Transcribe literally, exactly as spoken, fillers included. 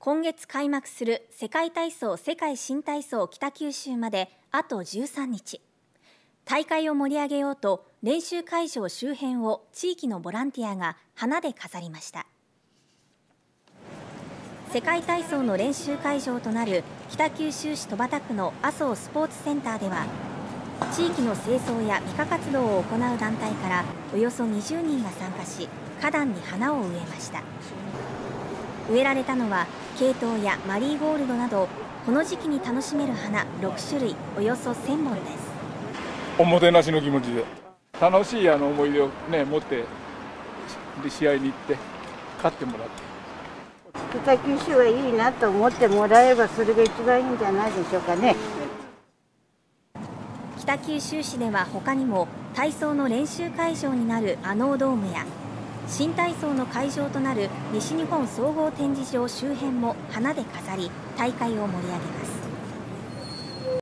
今月開幕する世界体操世界新体操北九州まであとじゅうさんにち。大会を盛り上げようと練習会場周辺を地域のボランティアが花で飾りました。世界体操の練習会場となる北九州市戸畑区の麻生スポーツセンターでは、地域の清掃や美化活動を行う団体からおよそにじゅうにんが参加し、花壇に花を植えました。植えられたのはケイトウやマリーゴールドなど、この時期に楽しめる花ろくしゅるい、およそせんぼんです。 おもてなしの気持ちで楽しいあの思い出を、ね、持ってで試合に行って勝ってもらって、 北九州はいいなと思ってもらえばそれが一番いいんじゃないでしょうかね。 北九州市では他にも体操の練習会場になるアノードームや新体操の会場となる西日本総合展示場周辺も花で飾り、大会を盛り上げます。